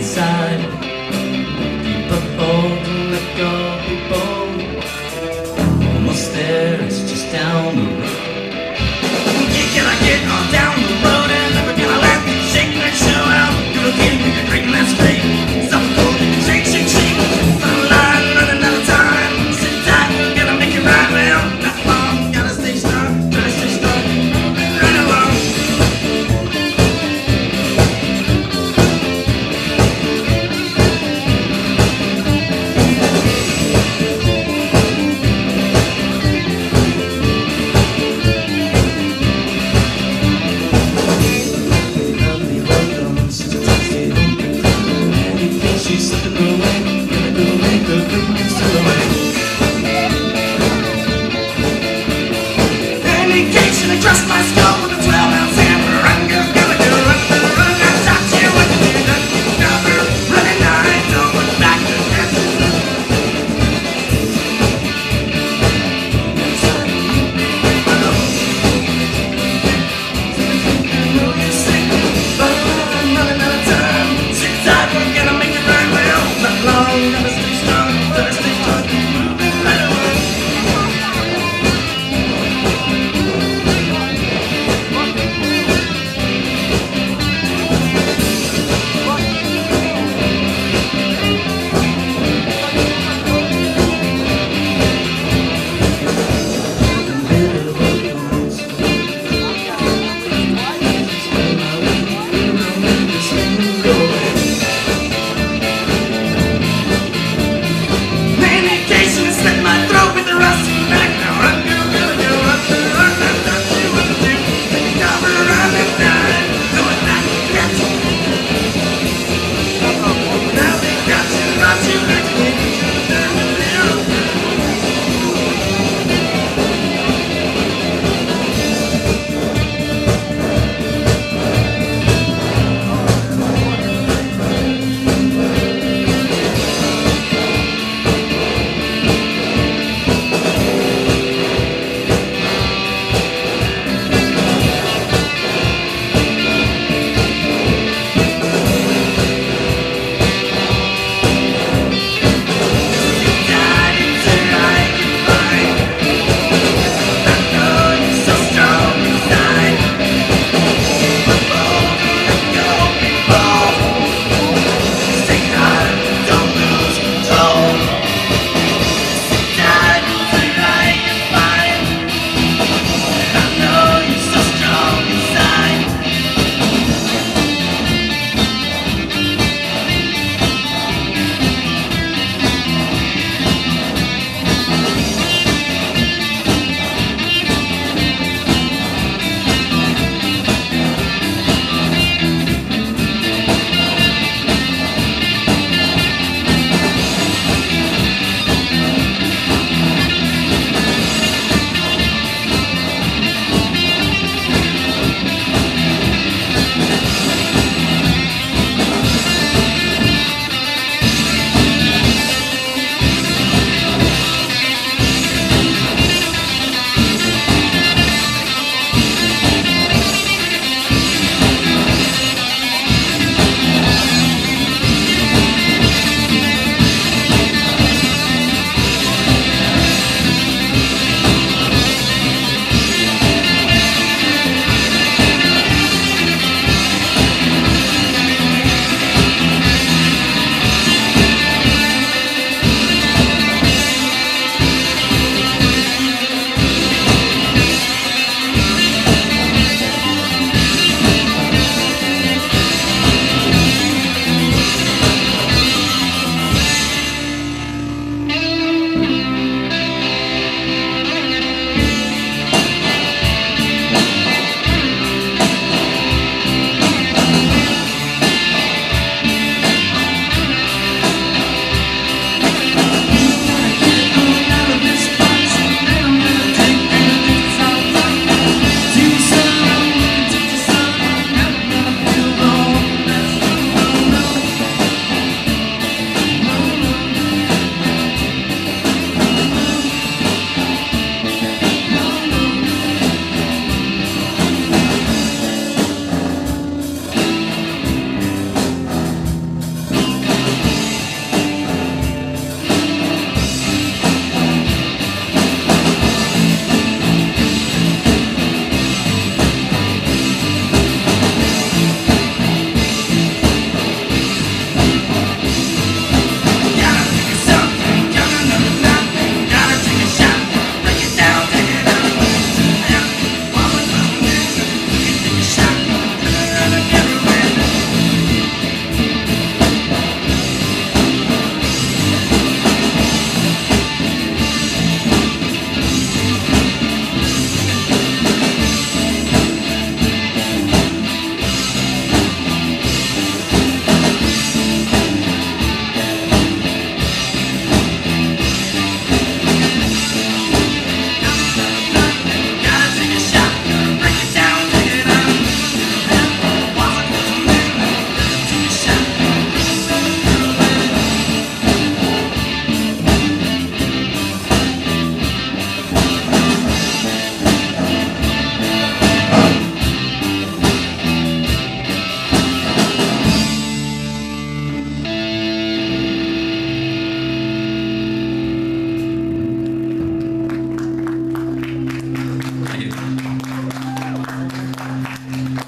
inside. Keep a hold and let go, be bold. Almost there, it's just down the road. Can I get on down the road and never gonna laugh and shake that show out? Gonna get me a drink and that's straight. Stop the cold and shake, shake, shake. I'm lying, running out of time. Sit tight, we're gonna make it right now. Not long, gotta stay strong, try to stay strong. Run along. She's slipping away, gonna go make her free.